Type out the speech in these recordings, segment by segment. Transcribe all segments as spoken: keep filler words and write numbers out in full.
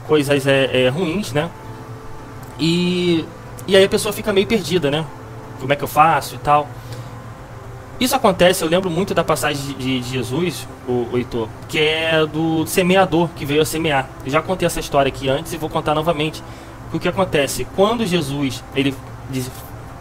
coisas é, é, ruins, né? E, e aí a pessoa fica meio perdida, né? Como é que eu faço e tal. Isso acontece, eu lembro muito da passagem de, de Jesus, o, o Heitor, que é do semeador que veio a semear. Eu já contei essa história aqui antes e vou contar novamente. O que acontece? Quando Jesus ele diz,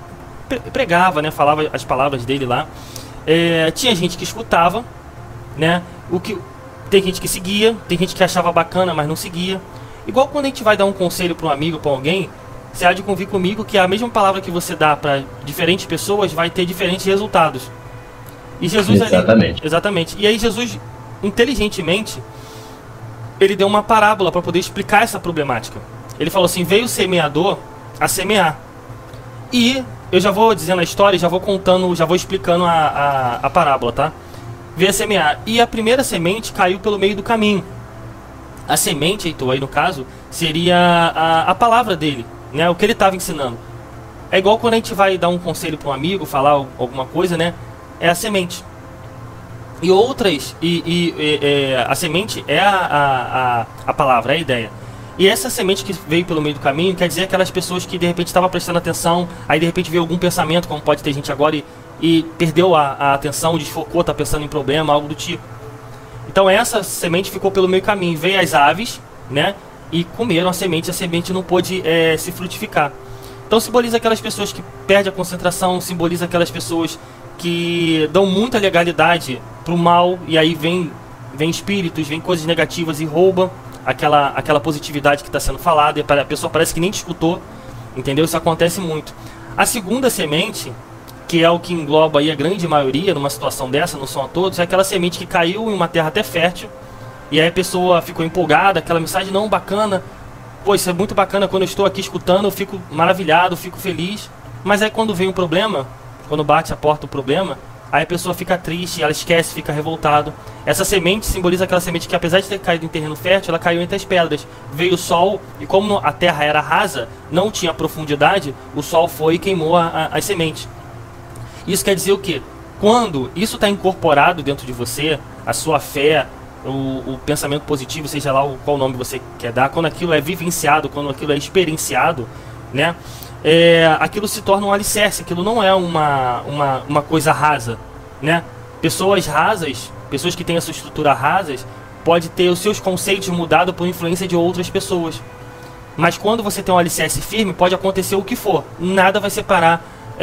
pregava, né, falava as palavras dele lá, é, tinha gente que escutava, né? O que, tem gente que seguia, tem gente que achava bacana, mas não seguia. Igual quando a gente vai dar um conselho para um amigo, para alguém, você há de convir comigo que a mesma palavra que você dá para diferentes pessoas vai ter diferentes resultados. E Jesus exatamente. Ali, exatamente. E aí Jesus, inteligentemente, ele deu uma parábola para poder explicar essa problemática. Ele falou assim: veio o semeador a semear. E eu já vou dizendo a história, já vou contando, já vou explicando a, a, a parábola, tá? Veio a semear. E a primeira semente caiu pelo meio do caminho. A semente, Heitor, aí no caso, seria a, a palavra dele, né? O que ele estava ensinando. É igual quando a gente vai dar um conselho para um amigo, falar alguma coisa, né? É a semente. E outras, e, e, e é, a semente é a, a, a, a palavra, é a ideia. E essa semente que veio pelo meio do caminho quer dizer aquelas pessoas que de repente estavam prestando atenção, aí de repente veio algum pensamento, como pode ter gente agora, e, e perdeu a, a atenção, desfocou, está pensando em problema, algo do tipo. Então essa semente ficou pelo meio do caminho. Veio as aves, né? E comeram a semente, a semente não pôde é, se frutificar. Então simboliza aquelas pessoas que perdem a concentração, simboliza aquelas pessoas que dão muita legalidade pro mal, e aí vem, vem espíritos, vem coisas negativas e rouba aquela, aquela positividade que está sendo falada, e a pessoa parece que nem te escutou, entendeu? Isso acontece muito. A segunda semente, que é o que engloba aí a grande maioria numa situação dessa, não são a todos, é aquela semente que caiu em uma terra até fértil, e aí a pessoa ficou empolgada, aquela mensagem não bacana, pô, isso é muito bacana, quando eu estou aqui escutando eu fico maravilhado, fico feliz, mas aí quando vem um problema, quando bate a porta o problema, aí a pessoa fica triste, ela esquece, fica revoltado. Essa semente simboliza aquela semente que, apesar de ter caído em terreno fértil, ela caiu entre as pedras. Veio o sol, e como a terra era rasa, não tinha profundidade, o sol foi e queimou a, a, as sementes. Isso quer dizer o quê? Quando isso está incorporado dentro de você, a sua fé, o, o pensamento positivo, seja lá o, qual nome você quer dar, quando aquilo é vivenciado, quando aquilo é experienciado, né? É, aquilo se torna um alicerce, aquilo não é uma, uma, uma coisa rasa, né? Pessoas rasas, pessoas que têm a sua estrutura rasas, pode ter os seus conceitos mudados por influência de outras pessoas. Mas quando você tem um alicerce firme, pode acontecer o que for. Nada vai separar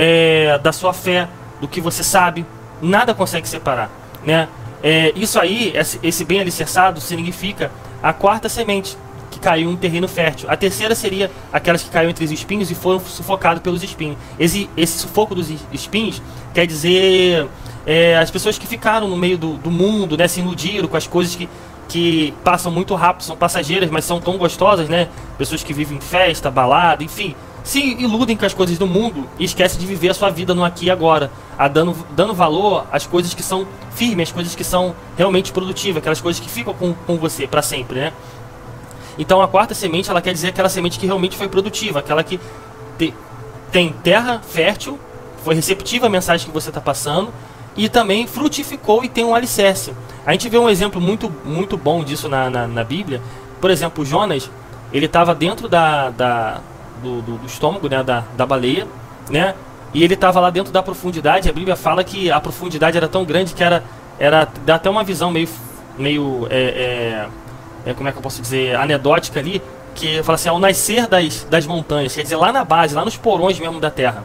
é, da sua fé, do que você sabe. Nada consegue separar, né? É, isso aí, esse, esse bem alicerçado, significa a quarta semente, que caiu em terreno fértil. A terceira seria aquelas que caíram entre os espinhos e foram sufocadas pelos espinhos. Esse, esse sufoco dos espinhos quer dizer é, as pessoas que ficaram no meio do, do mundo, né, se iludiram com as coisas que, que passam muito rápido, são passageiras, mas são tão gostosas, né? Pessoas que vivem em festa, balada, enfim, se iludem com as coisas do mundo e esquecem de viver a sua vida no aqui e agora, a dando, dando valor às coisas que são firmes, às coisas que são realmente produtivas, aquelas coisas que ficam com, com você para sempre, né? Então a quarta semente, ela quer dizer aquela semente que realmente foi produtiva, aquela que te, tem terra fértil, foi receptiva à mensagem que você está passando, e também frutificou e tem um alicerce. A gente vê um exemplo muito, muito bom disso na, na, na Bíblia. Por exemplo, o Jonas, ele estava dentro da, da, do, do, do estômago, né, da, da baleia, né, e ele estava lá dentro da profundidade. A Bíblia fala que a profundidade era tão grande que era, era dá até uma visão meio, meio é, é, É, como é que eu posso dizer, anedótica ali, que fala assim, ao nascer das, das montanhas, quer dizer, lá na base, lá nos porões mesmo da terra.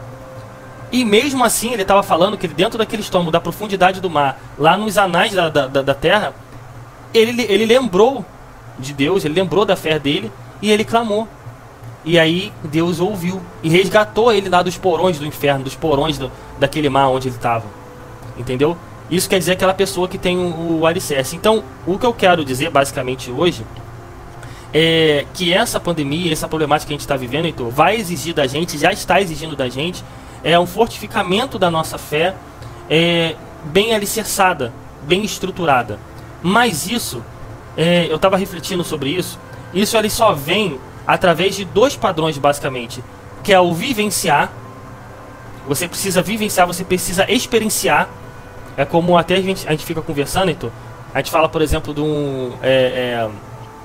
E mesmo assim, ele estava falando que dentro daquele estômago, da profundidade do mar, lá nos anais da, da, da terra, ele, ele lembrou de Deus, ele lembrou da fé dele, e ele clamou. E aí Deus ouviu, e resgatou ele lá dos porões do inferno, dos porões do, daquele mar onde ele estava. Entendeu? Isso quer dizer aquela pessoa que tem o, o alicerce. Então, o que eu quero dizer basicamente hoje é que essa pandemia, essa problemática que a gente está vivendo, então, vai exigir da gente, já está exigindo da gente, é um fortificamento da nossa fé é, bem alicerçada, bem estruturada. Mas isso, é, eu estava refletindo sobre isso, isso ele só vem através de dois padrões basicamente, que é o vivenciar. Você precisa vivenciar, você precisa experienciar. É como até a gente, a gente fica conversando, então, a gente fala, por exemplo, de um, é, é,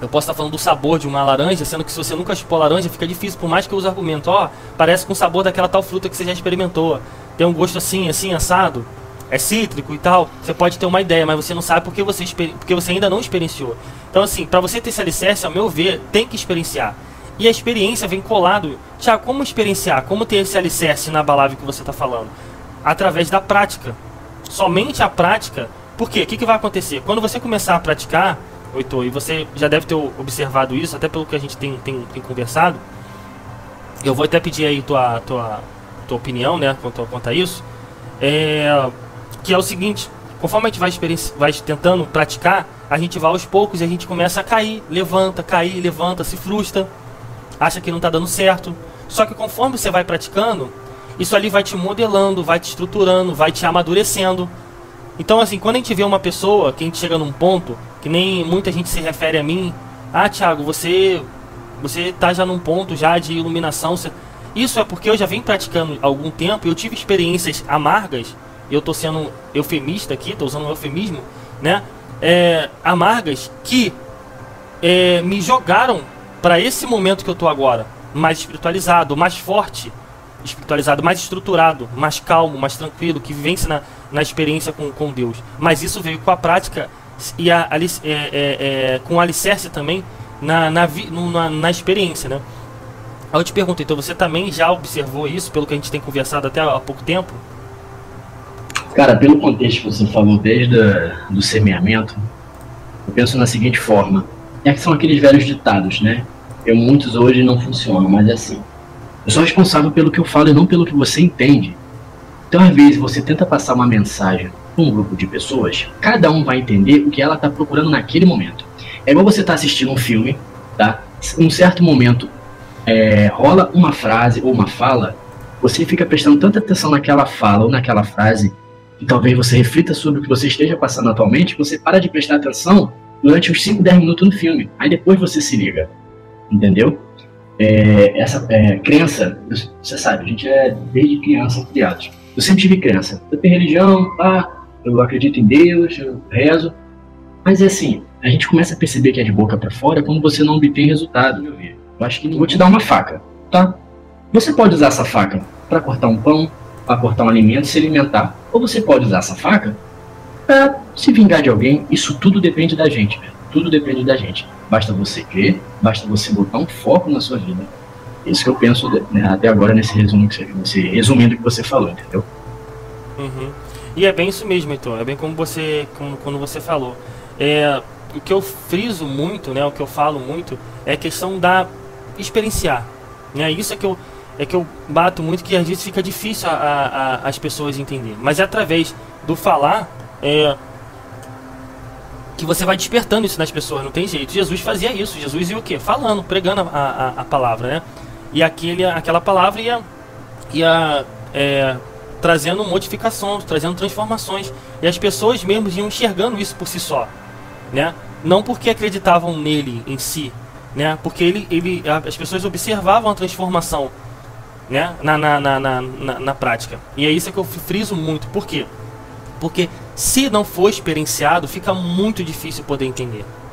Eu posso estar falando do sabor de uma laranja, sendo que se você nunca chupou laranja, fica difícil, por mais que eu use argumento, ó, parece com o sabor daquela tal fruta que você já experimentou. Tem um gosto assim, assim, assado, é cítrico e tal. Você pode ter uma ideia, mas você não sabe porque você, porque você ainda não experienciou. Então assim, para você ter esse alicerce, ao meu ver, tem que experienciar. E a experiência vem colado. Tiago, como experienciar? Como ter esse alicerce inabalável que você está falando? Através da prática. Somente a prática. Por quê? O que, que vai acontecer? Quando você começar a praticar, Heitor, e você já deve ter observado isso, até pelo que a gente tem, tem, tem conversado, eu vou até pedir aí tua, tua, tua opinião, né, quanto, quanto a isso, é, que é o seguinte: conforme a gente vai, vai tentando praticar, a gente vai aos poucos e a gente começa a cair, levanta, cair, levanta, se frustra, acha que não está dando certo. Só que conforme você vai praticando, isso ali vai te modelando, vai te estruturando, vai te amadurecendo. Então assim, quando a gente vê uma pessoa, que a gente chega num ponto, que nem muita gente se refere a mim, ah, Thiago, você você tá já num ponto já de iluminação. Você... Isso é porque eu já venho praticando há algum tempo, eu tive experiências amargas, eu tô sendo eufemista aqui, tô usando um eufemismo, né? É, amargas que é, me jogaram para esse momento que eu tô agora, mais espiritualizado, mais forte, espiritualizado, mais estruturado, mais calmo, mais tranquilo, que vence na, na experiência com, com Deus. Mas isso veio com a prática e a, a, é, é, é, com o alicerce também na, na, na, na experiência, né? Aí eu te pergunto, então, você também já observou isso, pelo que a gente tem conversado até há pouco tempo? Cara, pelo contexto que você falou desde o do semeamento, eu penso na seguinte forma. É que são aqueles velhos ditados, né? Eu, muitos hoje não funcionam, mas é assim. Eu sou responsável pelo que eu falo e não pelo que você entende. Então, às vezes, você tenta passar uma mensagem para um grupo de pessoas, cada um vai entender o que ela está procurando naquele momento. É igual você estar tá assistindo um filme, tá? Em um certo momento, é, rola uma frase ou uma fala, você fica prestando tanta atenção naquela fala ou naquela frase, que talvez você reflita sobre o que você esteja passando atualmente, você para de prestar atenção durante uns cinco, dez minutos no filme. Aí depois você se liga. Entendeu? É, essa é, crença, você sabe, a gente é desde criança criados. Eu sempre tive crença. Eu tenho religião, tá? Eu acredito em Deus, eu rezo. Mas é assim, a gente começa a perceber que é de boca pra fora quando você não obtém resultado, meu filho. Eu acho que vou te dar uma faca, tá? Você pode usar essa faca para cortar um pão, para cortar um alimento, se alimentar. Ou você pode usar essa faca para se vingar de alguém. Isso tudo depende da gente, velho. Tudo depende da gente. Basta você crer, basta você botar um foco na sua vida. Isso que eu penso, né, até agora nesse resumo que você, nesse resumindo que você falou, entendeu? Uhum. E é bem isso mesmo, então. É bem como você, como, quando você falou. É, o que eu friso muito, né, o que eu falo muito, é a questão da experienciar. Né? Isso é que eu, é que eu bato muito, que às vezes fica difícil a, a, a, as pessoas entenderem. Mas é através do falar é, que você vai despertando isso nas pessoas, não tem jeito. Jesus fazia isso. Jesus ia o quê? Falando, pregando a, a, a palavra, né? E aquele, aquela palavra ia, ia é, trazendo modificações, trazendo transformações. E as pessoas mesmo iam enxergando isso por si só, né? Não porque acreditavam nele em si, né? Porque ele, ele, as pessoas observavam a transformação, né? na, na, na, na, na, na prática. E é isso que eu friso muito. Por quê? Porque se não for experienciado, fica muito difícil poder entender.